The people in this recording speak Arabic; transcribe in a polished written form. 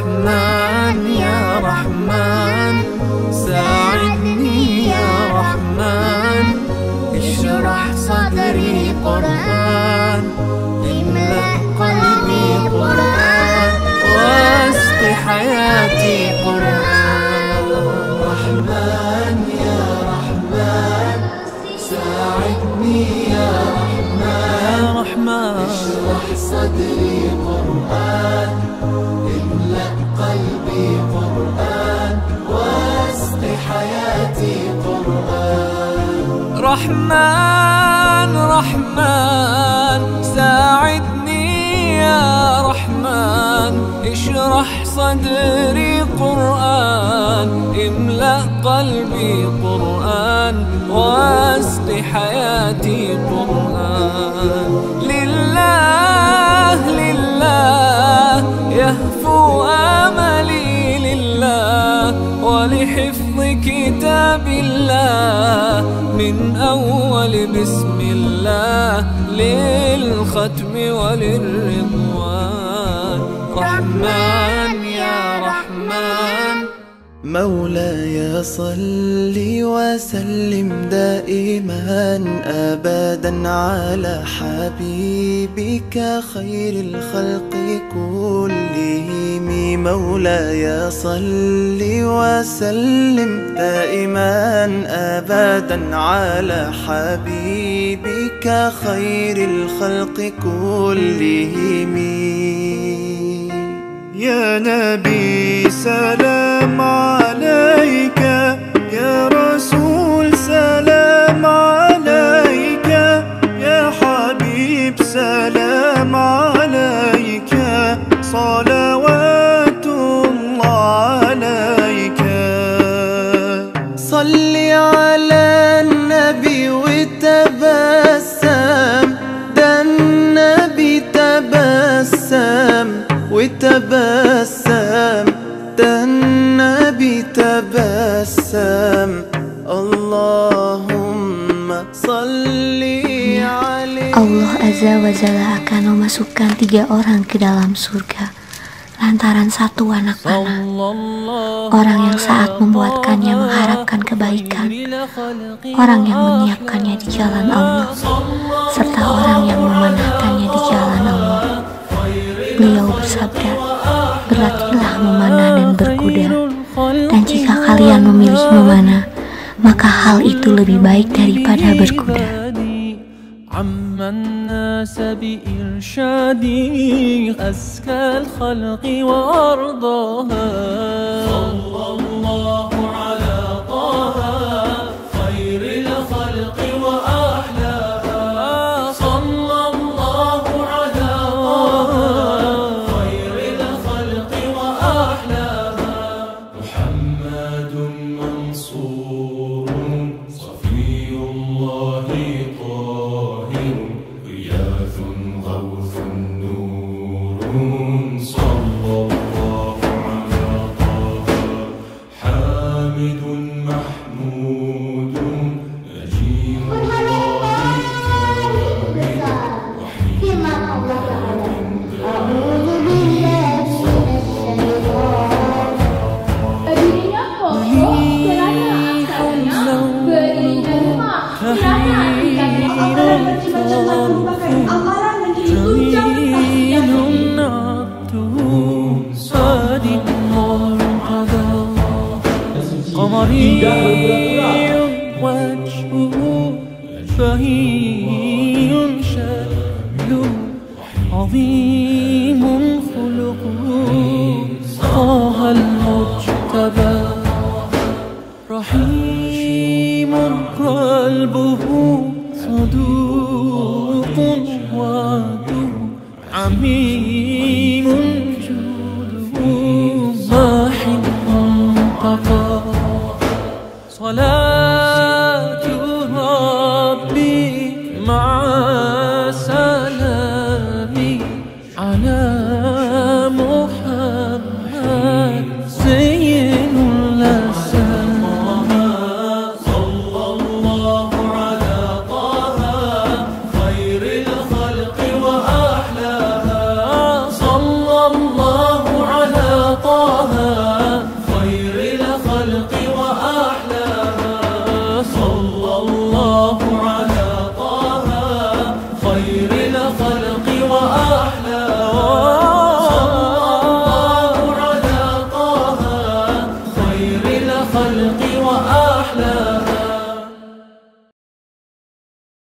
رحمن يا رحمن ساعدني يا رحمن اشرح صدري قرآن املأ قلبي قرآن واسق حياتي قرآن رحمن يا رحمن ساعدني يا رحمن اشرح صدري قرآن املأ قلبي قرآن واسق حياتي قرآن رحمن رحمن ساعدني يا رحمن اشرح صدري قرآن املأ قلبي قرآن واسق حياتي قرآن لله لله يهفو آملي لله ولحفظ كتاب الله من أول بسم الله للختم وللرضوان رحمن يا رحمن مولاي صل وسلم دائما أبدا على حبيبك خير الخلق كلهم مولاي صل وسلم دائما أبدا على حبيبك خير الخلق كلهم يا نبي سلام عليك يا رسول سلام عليك يا حبيب سلام عليك صلوات الله عليك صل على النبي وتبسم ده النبي تبسم وتبسم ده النبي تبسم اللهم صل عليه. Allah Azza wa Jalla akan memasukkan 3 orang ke dalam surga lantaran satu anak panah. Orang yang saat membuatkannya mengharapkan kebaikan, orang yang menyiapkannya di jalan Allah, serta orang yang memanahkannya di jalan Allah. Beliau bersabda, berlatihlah memanah dan berkuda, dan jika kalian memilih memanah, maka hal itu lebih baik daripada berkuda. عظيم خلقه طه المجتبى رحيم قلبه صدوق وعده عميم جوده ماح منتقى صلاة ربي مع سلامي على الخلق وأحلى